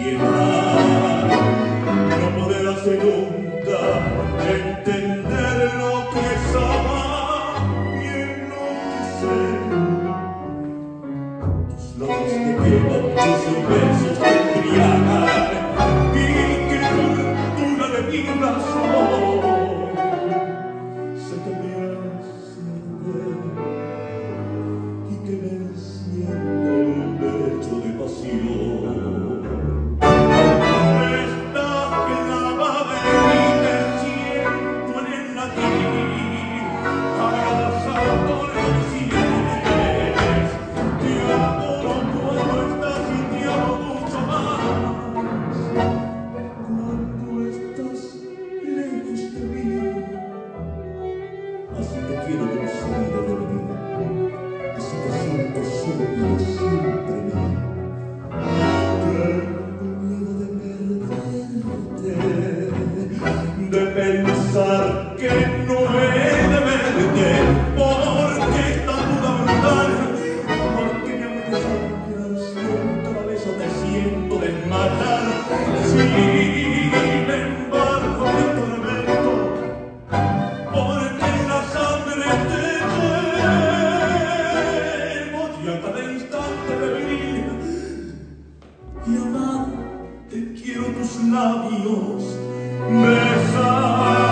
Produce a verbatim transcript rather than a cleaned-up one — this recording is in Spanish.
ansiedad, no poder hacer nunca entender lo que es amar y enloquecer. Tus labios te queman, tus besos te embriagan y que cultura de mi razón se te me hace ver y que me enciende el lecho de pasión. Estás clavada en mí, te siento en el latir, abrazando los cielos. Te adoro cuando estás y te amo mucho más cuando estás lejos de mí. Así te quiero como salida de mi vida, así te siento solo siempre mío. Tengo miedo de perderte, de pensar que no he de verte, porque esta duda brutal, porque me hace sangrar, siento la beso, te siento desmayar. Sin embargo me tormento, porque en la sangre te llevo y a cada instante de vivir y amar te quiero tus labios besar.